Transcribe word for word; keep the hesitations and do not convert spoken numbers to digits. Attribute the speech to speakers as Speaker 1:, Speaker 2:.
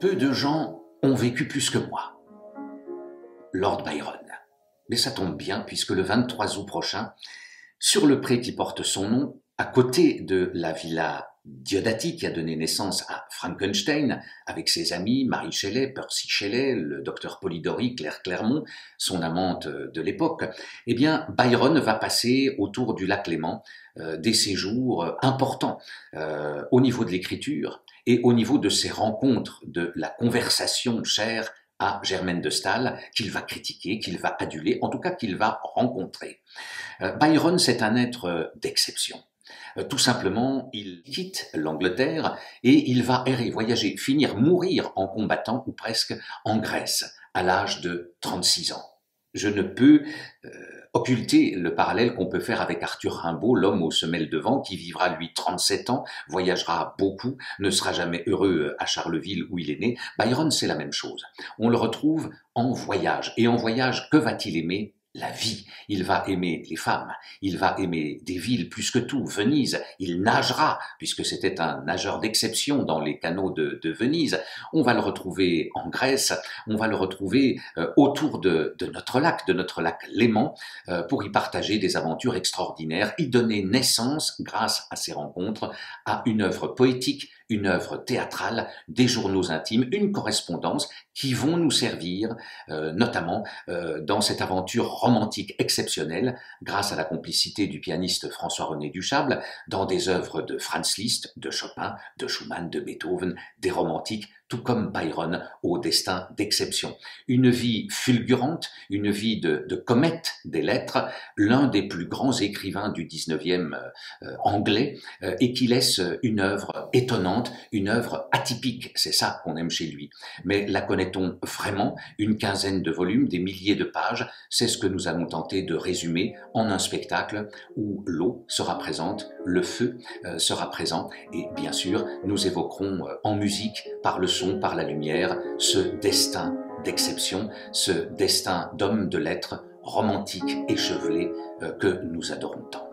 Speaker 1: Peu de gens ont vécu plus que moi. Lord Byron. Mais ça tombe bien puisque le vingt-trois août prochain, sur le pré qui porte son nom, à côté de la villa Diodati qui a donné naissance à Frankenstein, avec ses amis Mary Shelley, Percy Shelley, le docteur Polidori, Claire Clermont, son amante de l'époque, eh bien Byron va passer autour du lac Léman euh, des séjours importants euh, au niveau de l'écriture et au niveau de ses rencontres, de la conversation chère à Germaine de Staël, qu'il va critiquer, qu'il va aduler, en tout cas qu'il va rencontrer. Euh, Byron, c'est un être d'exception. Euh, tout simplement, il quitte l'Angleterre et il va errer, voyager, finir, mourir en combattant, ou presque, en Grèce, à l'âge de trente-six ans. Je ne peux euh, occulter le parallèle qu'on peut faire avec Arthur Rimbaud, l'homme aux semelles de vent, qui vivra lui trente-sept ans, voyagera beaucoup, ne sera jamais heureux à Charleville où il est né. Byron, c'est la même chose. On le retrouve en voyage. Et en voyage, que va-t-il aimer ? La vie. Il va aimer les femmes, il va aimer des villes plus que tout, Venise, il nagera, puisque c'était un nageur d'exception dans les canaux de, de Venise. On va le retrouver en Grèce, on va le retrouver euh, autour de, de notre lac, de notre lac Léman, euh, pour y partager des aventures extraordinaires, y donner naissance, grâce à ces rencontres, à une œuvre poétique, une œuvre théâtrale, des journaux intimes, une correspondance qui vont nous servir, euh, notamment euh, dans cette aventure romantique exceptionnelle, grâce à la complicité du pianiste François-René Duchâble, dans des œuvres de Franz Liszt, de Chopin, de Schumann, de Beethoven, des romantiques, tout comme Byron, au destin d'exception. Une vie fulgurante, une vie de, de comète des lettres, l'un des plus grands écrivains du dix-neuvième euh, anglais, euh, et qui laisse une œuvre étonnante, une œuvre atypique, c'est ça qu'on aime chez lui. Mais la connaît-on vraiment? Une quinzaine de volumes, des milliers de pages, c'est ce que nous allons tenter de résumer en un spectacle où l'eau sera présente, le feu euh, sera présent, et bien sûr, nous évoquerons euh, en musique, par le son, par la lumière, ce destin d'exception, ce destin d'homme de lettres romantique, échevelé, euh, que nous adorons tant.